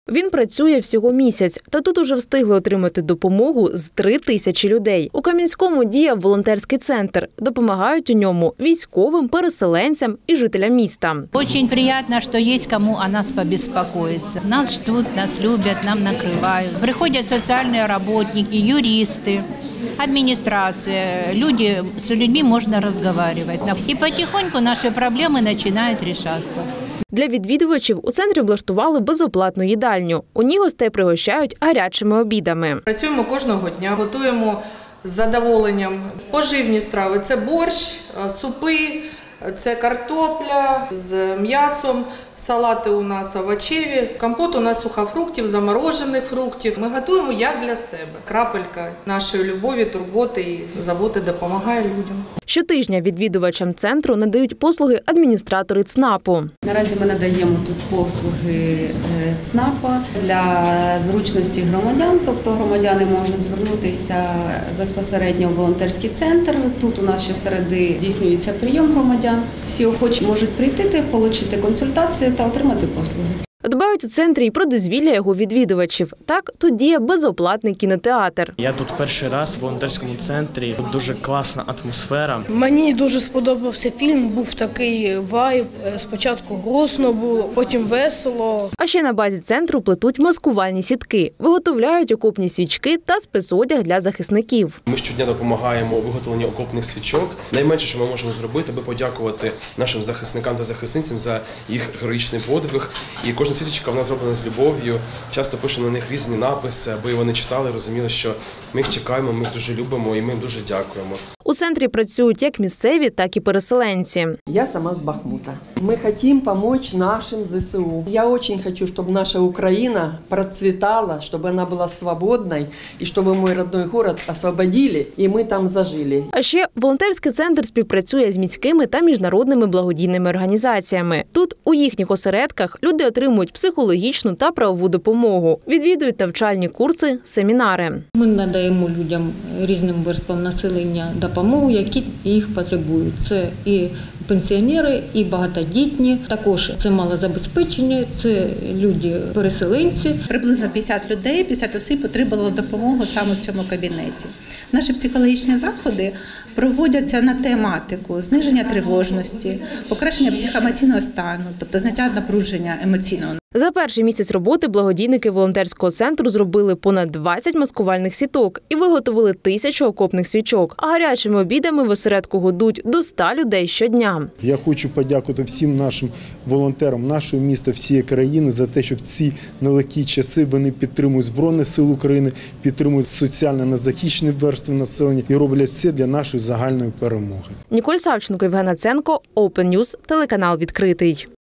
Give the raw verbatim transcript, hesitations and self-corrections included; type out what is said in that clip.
Він працює всього місяць, та тут уже встигли отримати допомогу з три тисячі людей. У Кам'янському діє волонтерський центр. Допомагають у ньому військовим, переселенцям і жителям міста. Дуже приємно, що є кому о нас побеспокоїтися. Нас ждуть, нас люблять, нам накривають. Приходять соціальні працівники, юристи, адміністрація. Люди, з людьми можна розмовляти. І потихоньку наші проблеми починають вирішуватися. Для відвідувачів у центрі облаштували безоплатну їдальню. У ній гостей пригощають гарячими обідами. Працюємо кожного дня, готуємо з задоволенням поживні страви. Це борщ, супи, це картопля з м'ясом, салати у нас овочеві, компот у нас сухофруктів, заморожених фруктів. Ми готуємо як для себе. Крапелька нашої любові, турботи і заботи допомагає людям. Щотижня відвідувачам центру надають послуги адміністратори ЦНАПу. Наразі ми надаємо тут послуги ЦНАПа для зручності громадян, тобто громадяни можуть звернутися безпосередньо в волонтерський центр. Тут у нас щосереди здійснюється прийом громадян. Всі охочі можуть прийти, отримати консультацію та отримати послуги. Дбають у центрі і про дозвілля його відвідувачів. Так, тут діє безоплатний кінотеатр. Я тут перший раз в волонтерському центрі. Тут дуже класна атмосфера. Мені дуже сподобався фільм, був такий вайб. Спочатку грустно було, потім весело. А ще на базі центру плетуть маскувальні сітки, виготовляють окопні свічки та спецодяг для захисників. Ми щодня допомагаємо у виготовленні окопних свічок. Найменше, що ми можемо зробити, аби подякувати нашим захисникам та захисницям за їх героїчний подвиг. І кожна свічка в нас зроблена з любов'ю. Часто пишемо на них різні написи, аби вони читали, розуміли, що ми їх чекаємо, ми їх дуже любимо і ми їм дуже дякуємо. У центрі працюють як місцеві, так і переселенці. Я сама з Бахмута. Ми хочемо допомогти нашим ЗСУ. Я дуже хочу, щоб наша Україна процвітала, щоб вона була свободною, і щоб мій родний город освободили, і ми там зажили. А ще волонтерський центр співпрацює з міськими та міжнародними благодійними організаціями. Тут у їхніх осередках люди отримують психологічну та правову допомогу, відвідують навчальні курси, семінари. Ми надаємо людям, різним верствам населення допомогу, які їх потребують. Це і пенсіонери, і багатодітні, також це малозабезпечені, це люди-переселенці. Приблизно п'ятдесят людей, п'ятдесят осіб отримало допомогу саме в цьому кабінеті. Наші психологічні заходи проводяться на тематику зниження тривожності, покращення психоемоційного стану, тобто зняття напруження емоційного. За перший місяць роботи благодійники волонтерського центру зробили понад двадцять маскувальних сіток і виготовили тисячу окопних свічок. А гарячими обідами в осередку годують до ста людей щодня. Я хочу подякувати всім нашим волонтерам нашого міста, всієї країни за те, що в ці нелегкі часи вони підтримують Збройні Сили України, підтримують соціально незахищені верстви населення і роблять все для нашої загальної перемоги. Ніколь Савченко, Євген Аценко, Open News, телеканал «Відкритий».